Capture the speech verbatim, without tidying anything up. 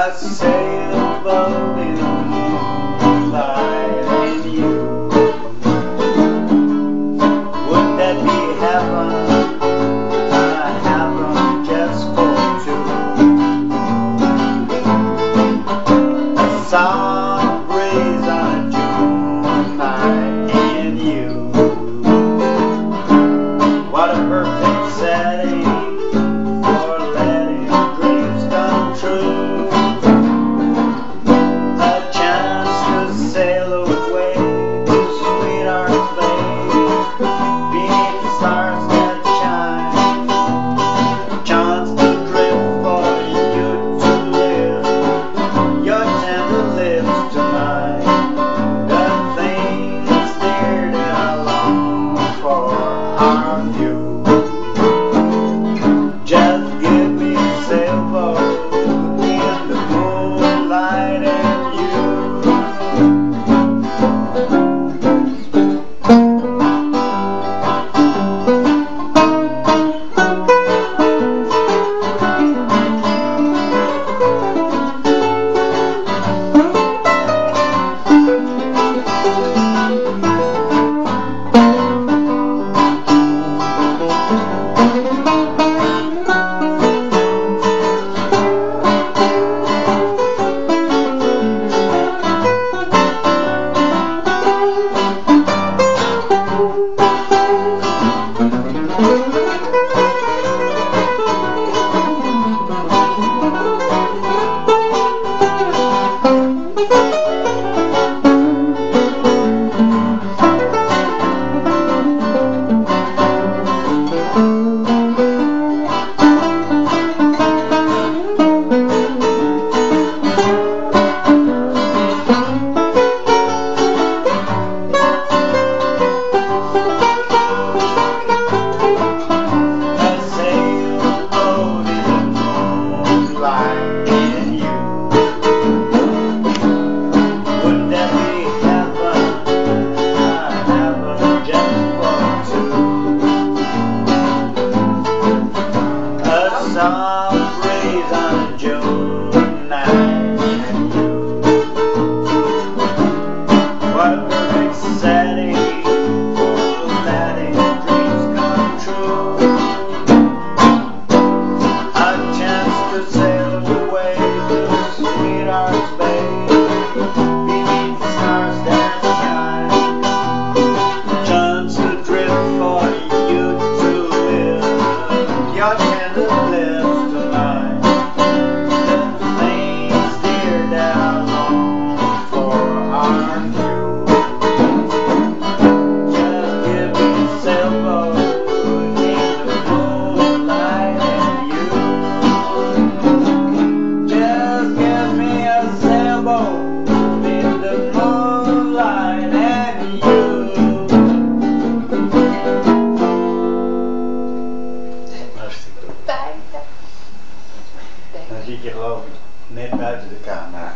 A sailboat in moonlight and you. Would that be heaven? A heaven just for two. A soft breeze on a June night and you. What a perfect setting for letting dreams come true. A chance to sail away to sweetheart's bay, beneath the stars that shine. A chance to drift for you to live, your tender lips to mine. The things dear that I long for are you. Just give me a sailboat in the moonlight and you. Soft breeze on a June night and you. What a perfect setting for letting dreams come true. A chance to sail away to sweetheart's bay, beneath the stars that shine. A chance to drift for you to live, your tender lips to mine. The things dear that I long for are you. Just give me a sailboat in the moonlight and you. Just give me a sailboat in the moonlight and you. Dan zit je geloof ik net buiten de kamer.